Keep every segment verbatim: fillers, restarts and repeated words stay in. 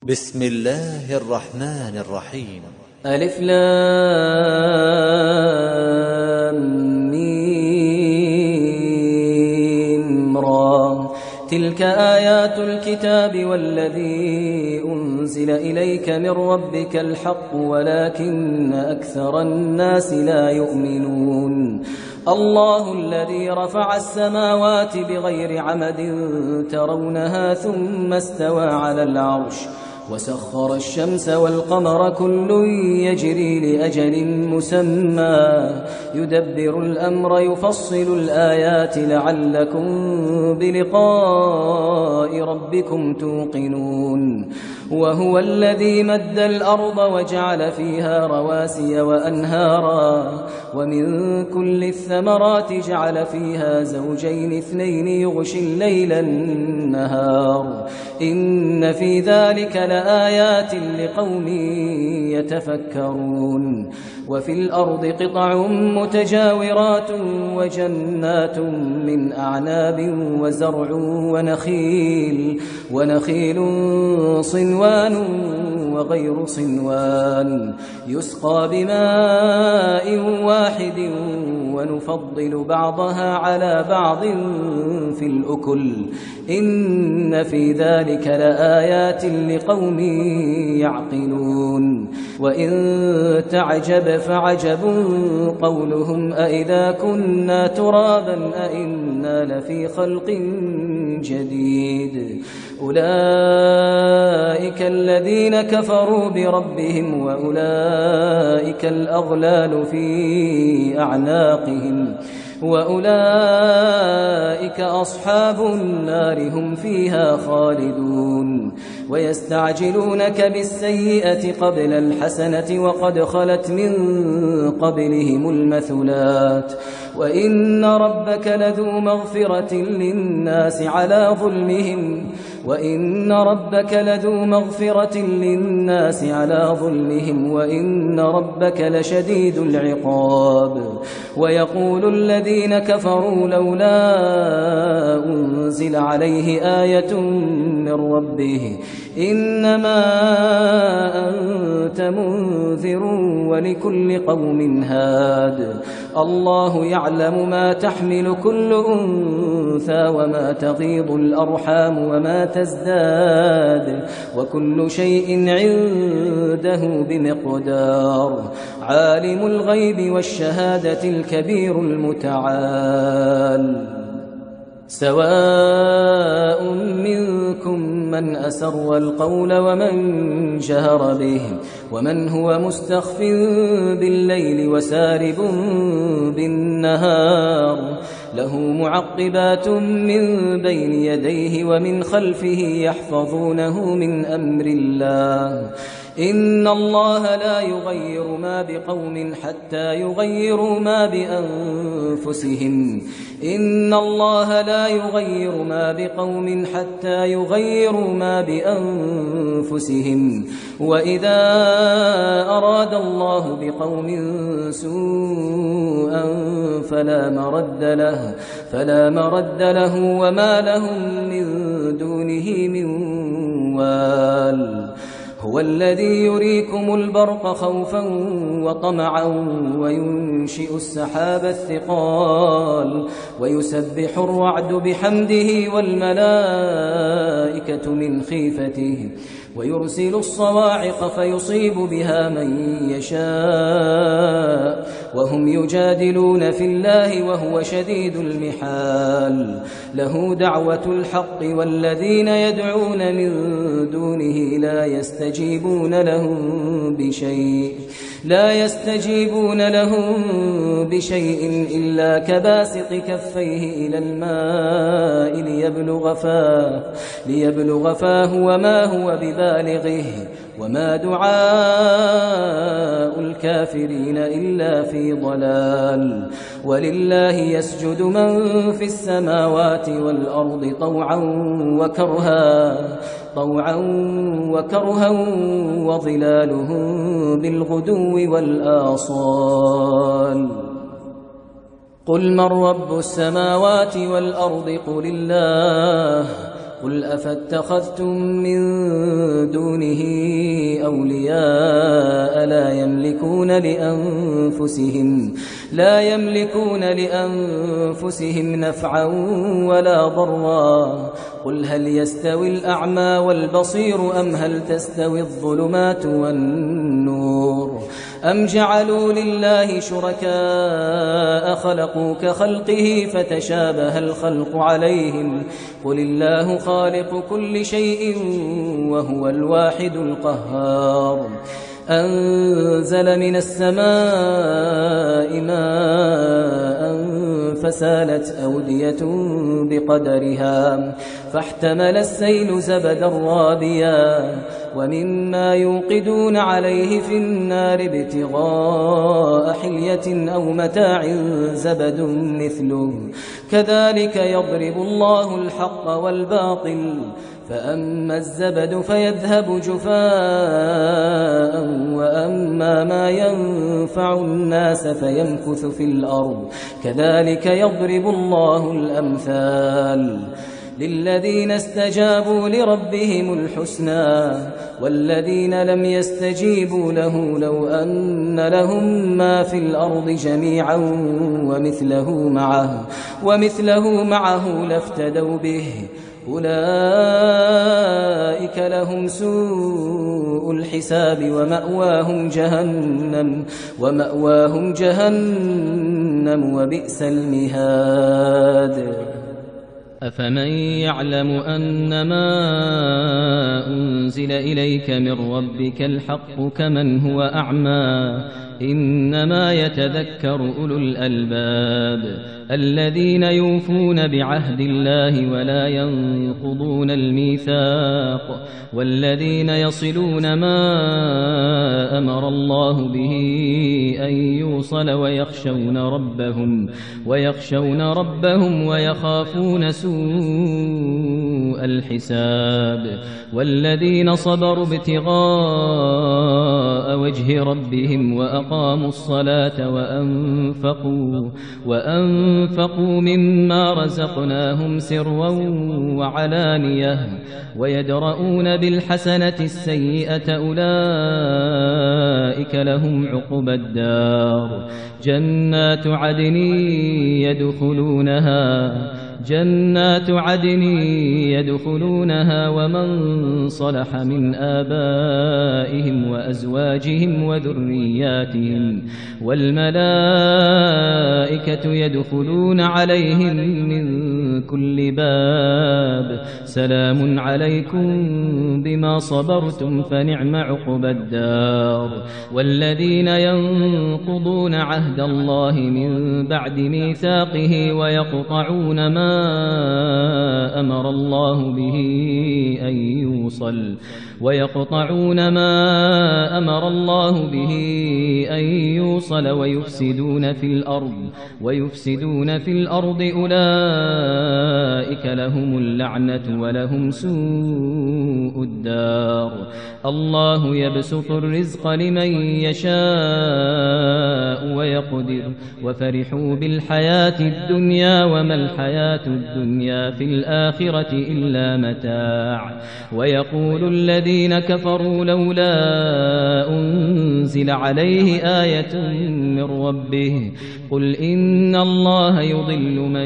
بسم الله الرحمن الرحيم. ألف لام ميم را. تلك آيات الكتاب والذي أنزل إليك من ربك الحق ولكن أكثر الناس لا يؤمنون. الله الذي رفع السماوات بغير عمد ترونها ثم استوى على العرش وسخر الشمس والقمر كل يجري لأجل مسمى يدبر الأمر يفصل الآيات لعلكم بلقاء ربكم توقنون. وهو الذي مد الأرض وجعل فيها رواسي وأنهارا ومن كل الثمرات جعل فيها زوجين اثنين يغشي الليل النهار إن في ذلك لآيات لقوم يتفكرون. وفي الأرض قطع متجاورات وجنات من أعناب وزرع ونخيل ونخيل صنوان وغير صنوان يسقى بماء واحد ونفضل بعضها على بعض في الأكل إن في ذلك لآيات لقوم يعقلون. وإن تعجب فعجب قولهم أإذا كنا ترابا أإنا لفي خلق جديد أولئك الذين كفروا بربهم وأولئك الأغلال في أعناقهم وأولئك أصحاب النار هم فيها خالدون. ويستعجلونك بالسيئة قبل الحسنة وقد خلت من قبلهم المثلات وإن ربك لذو مغفرة للناس على ظلمهم وإن ربك لذو مغفرة للناس على ظلمهم وإن ربك لشديد العقاب. ويقول الذين كفروا لولا أنزل عليه آية من ربه إنما أنت منذر ولكل قوم هاد. الله يعلم ما تحمل كل أنثى وما تغيض الأرحام وما تزداد وكل شيء عنده بمقدار. عالم الغيب والشهادة الكبير المتعال. سواء منكم من أسر القول ومن جهر به ومن هو مستخف بالليل وسارب بالنهار له معقبات من بين يديه ومن خلفه يحفظونه من أمر الله إن الله لا يغير ما بقوم حتى يغيروا ما بأنفسهم إن الله لا يغير ما بقوم حتى يغيروا ما بأنفسهم وإذا أراد الله بقوم سوءا فلا مرد له فلا مرد له وما لهم من دونه من وال. هو الذي يريكم البرق خوفا وطمعا وينشئ السحاب الثقال ويسبح الرعد بحمده والملائكة من خيفته ويرسل الصواعق فيصيب بها من يشاء وهم يجادلون في الله وهو شديد المحال. له دعوة الحق والذين يدعون من دونه لا يستجيبون لهم بشيء لا يستجيبون لهم بشيء إلا كباسط كفيه إلى الماء ليبلغ فاه ليبلغ فاه وما هو ببالغه وما دعاء الكافرين إلا في ضلال. ولله يسجد من في السماوات والأرض طوعا وكرها طوعا وكرها وظلالهم بالغدو والآصال. قل من رب السماوات والأرض قل الله قل أفاتخذتم من دونه أولياء لا يملكون لأنفسهم لا يملكون لأنفسهم نفعا ولا ضرا قل هل يستوي الأعمى والبصير أم هل تستوي الظلمات والنور أم جعلوا لله شركاء خلقوا كخلقه فتشابه الخلق عليهم قل الله خالق كل شيء وهو الواحد القهار أنزل من السماء ماء فسالت أودية بقدرها فاحتمل السيل زبدا رابيا ومما يوقدون عليه في النار ابتغاء حلية أو متاع زبد مثله كذلك يضرب الله الحق والباطل فأما الزبد فيذهب جفاء وأما ما ينفع الناس فيمكث في الأرض كذلك يضرب الله الأمثال للذين استجابوا لربهم الحسنى والذين لم يستجيبوا له لو أن لهم ما في الأرض جميعا ومثله معه ومثله معه لافتدوا به أولئك لهم سوء الحساب ومأواهم جهنم ومأواهم جهنم وبئس المهاد أفمن يعلم أنما أنزل إليك من ربك الحق كمن هو أعمى إنما يتذكر أولو الألباب الذين يوفون بعهد الله ولا ينقضون الميثاق والذين يصلون ما أمر الله به أن يوصل ويخشون ربهم ويخشون ربهم ويخافون سوء الحساب والذين صبروا ابتغاء وجه ربهم وأقاموا الصلاة وأنفقوا وأنفقوا مما رزقناهم سرا وعلانية ويدرؤون بالحسنة السيئة أولئك لهم عقبى الدار جنات عدن يدخلونها جنات عدن يدخلونها ومن صلح من آبائهم وأزواجهم وذرياتهم والملائكة يدخلون عليهم من كل باب سلام عليكم بما صبرتم فنعم عقبى الدار والذين ينقضون عهد الله من بعد ميثاقه ويقطعون ما أمر الله به أن يوصل ويقطعون ما أمر الله به أن يوصل ويفسدون في الأرض ويفسدون في الأرض أولئك لهم اللعنة ولهم سوء الدار الله يبسط الرزق لمن يشاء ويقدر وفرحوا بالحياة الدنيا وما الحياة الدنيا في الآخرة إلا متاع ويقول الذين كفروا لولا أنزل عليه آية من ربه قل إن الله يضل من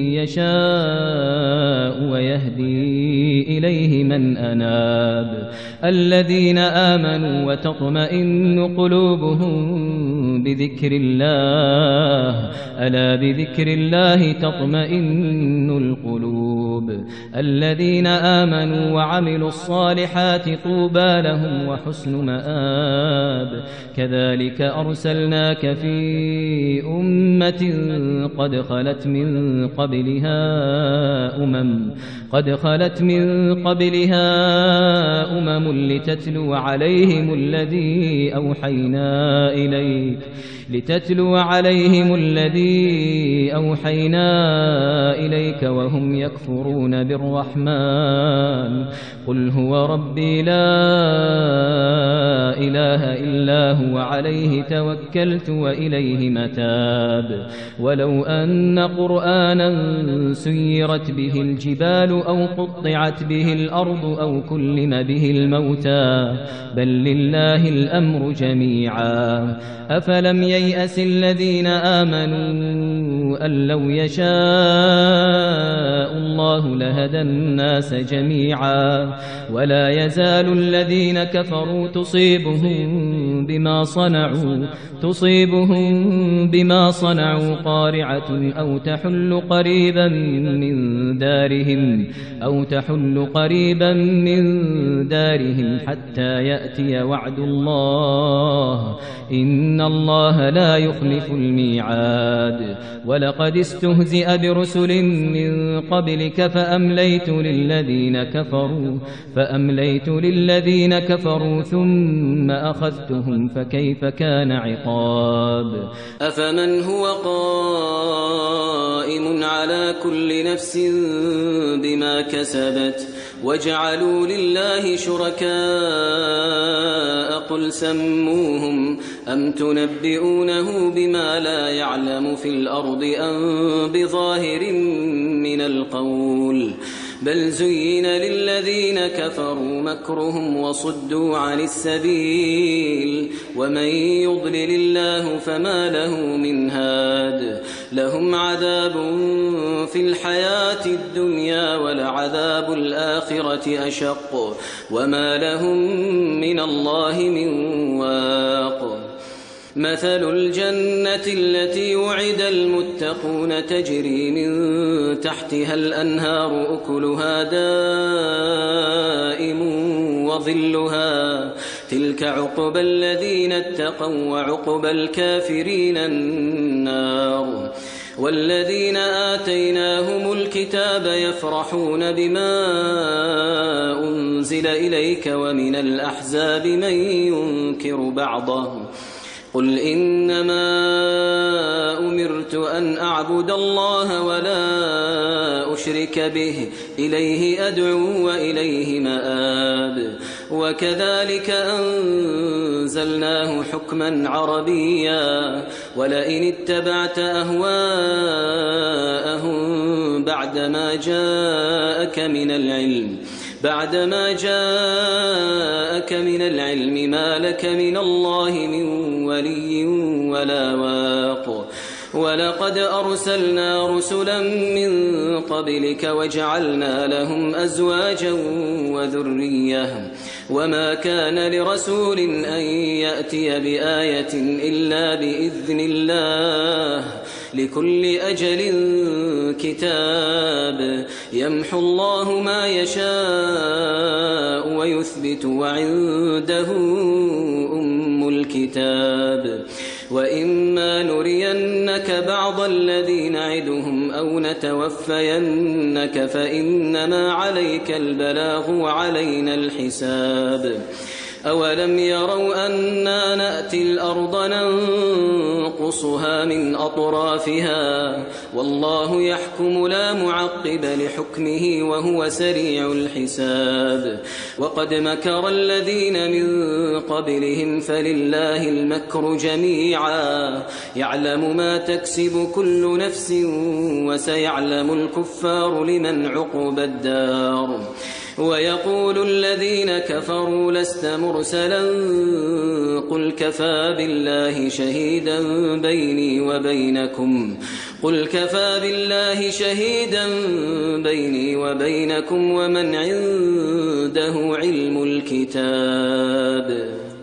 يشاء ويهدي إليه من أناب الذين آمنوا وتطمئن قلوبهم بذكر الله ألا بذكر الله تطمئن القلوب الذين آمنوا وعملوا الصالحات طوبى لهم وحسن مآب كذلك أرسلناك في أمة قد خلت من قبلها أمم قد خلت من قبلها أمم لتتلو عليهم الذي أوحينا إليك لتتلو عليهم الذي أوحينا إليك وهم يكفرون بالرحمن قل هو ربي لا إله إلا هو عليه توكلت وإليه متاب ولو أن قرآنا سيرت به الجبال أو قطعت به الأرض أو كلم به الموتى بل لله الأمر جميعا أفلم ييأس الذين آمنوا أن لو يشاء الله لهدى الناس جميعا ولا يزال الذين كفروا تصيبهم بما صنعوا تصيبهم بما صنعوا قارعة أو تحل قريبا من دارهم أو تحل قريبا من دارهم حتى يأتي وعد الله إن الله لا يخلف الميعاد ولقد استهزئ برسل من قبلك فأمليت للذين كفروا فأمليت للذين كفروا ثم أخذتهم فكيف كان عقاب أفمن هو قائم على كل نفس بما كسبت وجعلوا لله شركاء قل سموهم أم تنبئونه بما لا يعلم في الأرض أم بظاهر من القول بل زين للذين كفروا مكرهم وصدوا عن السبيل ومن يضلل الله فما له من هاد لهم عذاب في الحياة الدنيا ولعذاب الآخرة أشق وما لهم من الله من واق مثل الجنة التي وعد المتقون تجري من تحتها الأنهار أكلها دائم وظلها تلك عقبى الذين اتقوا وعقبى الكافرين النار والذين آتيناهم الكتاب يفرحون بما أنزل إليك ومن الأحزاب من ينكر بعضه قل إنما أمرت أن أعبد الله ولا أشرك به إليه أدعو وإليه مآب وكذلك أنزلناه حكما عربيا ولئن اتبعت أهواءهم بعدما جاءك من العلم بعدما جاءك من العلم ما لك من الله من ولي ولا واق ولقد أرسلنا رسلا من قبلك وجعلنا لهم أزواجا وذرية وما كان لرسول أن يأتي بآية إلا بإذن الله لكل أجل كتاب يمحو الله ما يشاء ويثبت وعنده أم الكتاب وإما نرينك بعض الذي نعدهم أو نتوفينك فإنما عليك البلاغ وعلينا الحساب أولم يروا أنا نأتي الأرض ننقصها من أطرافها والله يحكم لا معقب لحكمه وهو سريع الحساب وقد مكر الذين من قبلهم فلله المكر جميعا يعلم ما تكسب كل نفس وسيعلم الكفار لمن عقبى الدار ويقول الذين كفروا لست مرسلا قل كفى بالله شهيدا بيني وبينكم قل كفى بالله شهيدا بيني وبينكم ومن عنده علم الكتاب